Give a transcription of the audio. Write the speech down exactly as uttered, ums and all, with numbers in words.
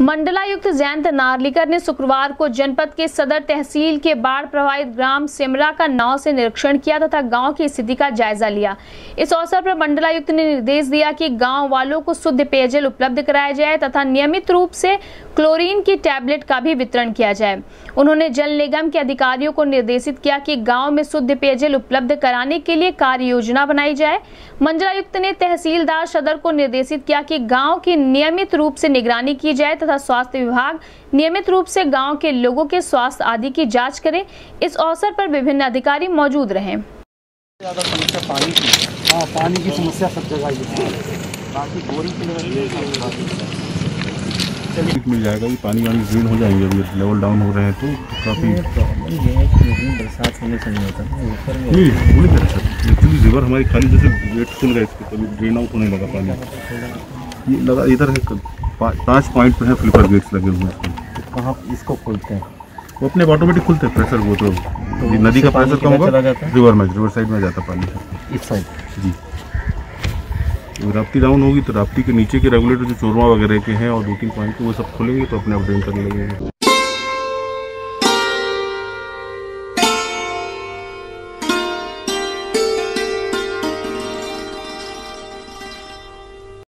मंडलायुक्त जयंत नार्लिकर ने शुक्रवार को जनपद के सदर तहसील के बाढ़ प्रभावित ग्राम सिमरा का नाव से निरीक्षण किया तथा गांव की स्थिति का जायजा लिया। इस अवसर पर मंडलायुक्त ने निर्देश दिया कि गांव वालों को शुद्ध पेयजल उपलब्ध कराया जाए तथा नियमित रूप से क्लोरीन की टैबलेट का भी वितरण किया जाए। उन्होंने जल निगम के अधिकारियों को निर्देशित किया कि गाँव में शुद्ध पेयजल उपलब्ध कराने के लिए कार्य योजना बनाई जाए। मंडलायुक्त ने तहसीलदार सदर को निर्देशित किया कि गाँव की नियमित रूप से निगरानी की जाए तथा स्वास्थ्य विभाग नियमित रूप से गांव के लोगों के स्वास्थ्य आदि की जांच करे। इस अवसर पर विभिन्न अधिकारी मौजूद रहे। ज्यादा समस्या पानी की, हाँ पानी की समस्या सब जगह है। बाकी बोरिंग के लिए मिल जाएगा, ये पानी वानी ग्रीन हो जाएंगे। अभी लेवल डाउन हो रहे हैं तो काफ़ी बरसात होने से नहीं होता नहीं पूरी तरह से। एक्चुअली रिवर हमारी खाली जैसे वेट फुल गए थे, कभी ड्रेन आउट होने लगा पानी। ये लगा इधर है, पांच पॉइंट पे है फ्लिपर गेट्स लगे हुए हैं। कहाँ इसको खोलते हैं? वो अपने ऑटोमेटिक खुलते हैं, प्रेशर वो तो, तो नदी का प्रेशर कम होगा रिवर में, रिवर साइड में जाता पानी इस साइड जी। राप्ती डाउन होगी तो राप्ती के नीचे के रेगुलेटर जो चोरवा वगैरह के हैं और दो तीन पॉइंट के वो सब खुलेंगे तो अपने आप ड्रेन करने लगेंगे।